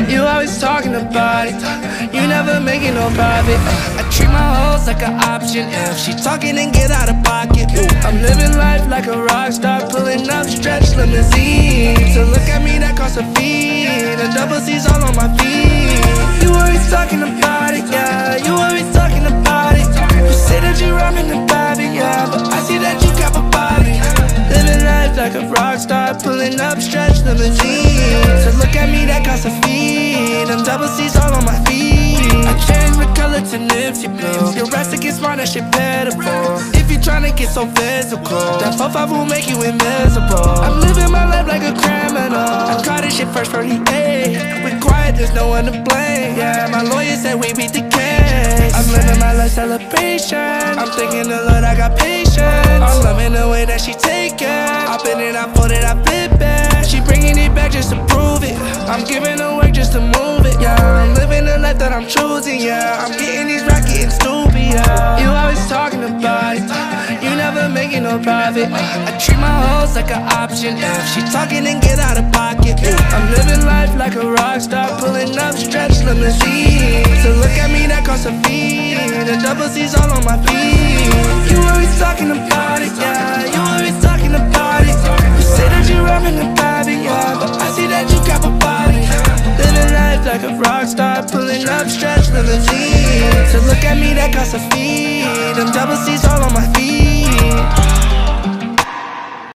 You always talking about it, you never making no profit. I treat my hoes like an option. If she talking, then get out of pocket. I'm living life like a rock star, pulling up stretch limousine. To look at me, that costs a fee. The double C's all on my feet. You always talking about it, yeah. You always talking about it. You say that you rhyming about it, yeah, but I see that you cap about it. Living life like a rock star, pulling up stretch limousine. So look at me, that costs a fee. Them double C's all on my feet. I changed my color to Nipsey blue. Your rest to get smart, that shit pitiful. If you tryna get so physical, that 4-5 will make you invisible. I'm living my life like a criminal. I caught this shit first for the A. We quiet, there's no one to blame. Yeah, my lawyer said we beat the case. I'm living my life celebration. I'm thinking the Lord, I got patience. I'm loving the way that she take it. I bend it, I fold it, I flip it. She bringing it back just to prove it. I'm giving her work just to move it, yeah. I'm living the life that I'm choosing, yeah. I'm getting these racks, getting stupid, yeah. You always talking about it, you never making no profit. I treat my hoes like an option. If she talking, then get out of pocket. I'm living life like a rock star, pulling up stretch limousine. So look at me, that costs a fee. The double C's all on my feet. You always talking about it, yeah. You always talking about it. You say that you rhyming about it, yeah, but I see that you cap about it. Living life like a rock star, pulling up stretch limousine. So look at me, that costs a fee. Them double C's all on my feet.